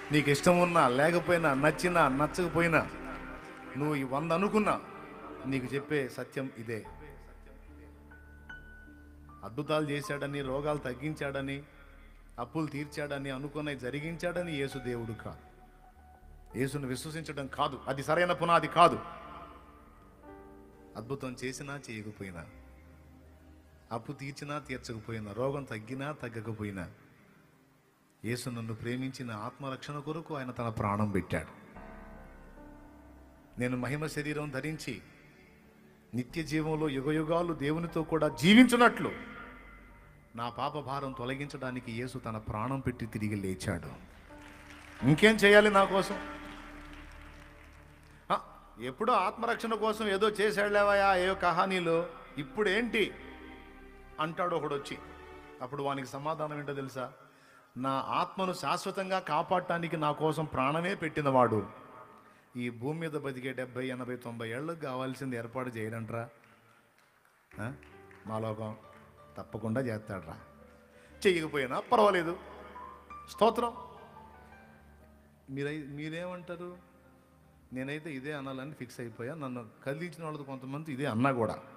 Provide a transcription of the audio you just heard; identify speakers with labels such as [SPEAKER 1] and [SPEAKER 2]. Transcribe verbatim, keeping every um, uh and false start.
[SPEAKER 1] నీకు ఇష్టం ఉన్నా లేకపోయినా, నచ్చినా నచ్చకపోయినా, నువ్వు ఈ వంద అనుకున్నా, నీకు చెప్పే సత్యం ఇదే. అద్భుతాలు చేశాడని, రోగాలు తగ్గించాడని, అప్పులు తీర్చాడని, అనుకున్నవి జరిగించాడని యేసు దేవుడు కాదు. యేసును విశ్వసించడం కాదు, అది సరైన పునాది కాదు. అద్భుతం చేసినా చేయకపోయినా, అప్పు తీర్చినా తీర్చకపోయినా, రోగం తగ్గినా తగ్గకపోయినా, యేసు నన్ను ప్రేమించిన ఆత్మరక్షణ కొరకు ఆయన తన ప్రాణం పెట్టాడు. నేను మహిమ శరీరం ధరించి నిత్య జీవంలో యుగయుగాలు దేవునితో కూడా జీవించున్నట్లు నా పాప భారం తొలగించడానికి యేసు తన ప్రాణం పెట్టి తిరిగి లేచాడు. ఇంకేం చేయాలి నా కోసం? ఎప్పుడో ఆత్మరక్షణ కోసం ఏదో చేశాడులేవయా ఏ కహానీలో, ఇప్పుడేంటి అంటాడు ఒకడు వచ్చి. అప్పుడు వానికి సమాధానం ఏంటో తెలుసా? నా ఆత్మను శాశ్వతంగా కాపాడటానికి నా కోసం ప్రాణమే పెట్టినవాడు ఈ భూమి మీద బతికే డెబ్బై ఎనభై తొంభై ఏళ్ళకు కావాల్సింది ఏర్పాటు చేయడంట్రా. మా లోకం తప్పకుండా చేస్తాడ్రా. చెయ్యకపోయినా పర్వాలేదు, స్తోత్రం. మీరై మీరేమంటారు? నేనైతే ఇదే అనాలని ఫిక్స్ అయిపోయా. నన్ను కదిలించిన వాళ్ళతో కొంతమంది ఇదే అన్నా కూడా.